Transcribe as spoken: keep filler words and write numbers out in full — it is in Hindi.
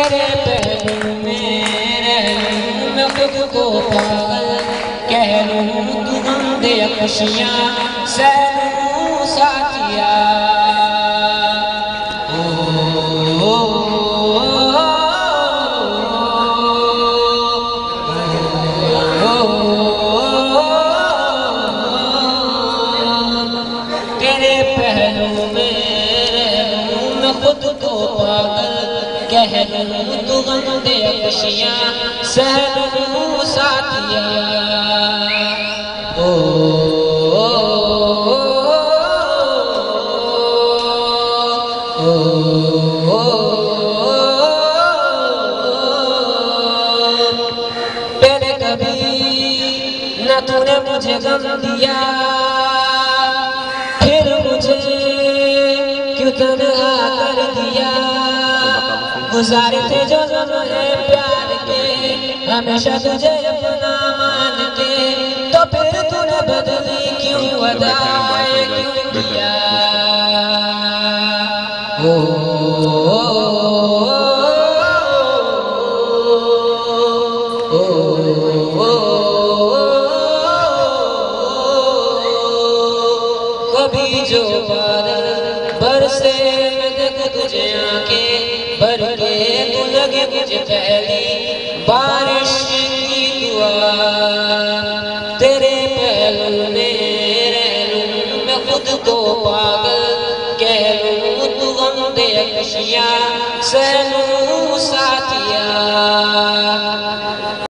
तेरे पहलू में रहूं मैं खुद को पागल कह लूं, तू गंदे खुशियाँ सहलूं साथिया। तेरे पहलू में रहूं मैं खुद को पागल कह लूं, तू गंदे खुशियाँ सहलूं साथिया। ओ, ओ, ओ, ओ, पहले कभी न तूने मुझे गम दिया, फिर मुझे क्यों तन्हा कर दिया। गुजारे थे जो लम्हे प्यार के हमेशा तुझे अपना मान के, तो फिर तूने बदली क्यों अदाएं क्यों किया। ओ, ओ, ओ, कभी जो बादल बरसे मैं देखूं तुझे आंखें भर के, तू लगे मुझे पहली बारिश की दुआ। तेरे पहलू में रहूं मैं खुद को पागल कह लूं, तू गंदे खुशियाँ सहलूं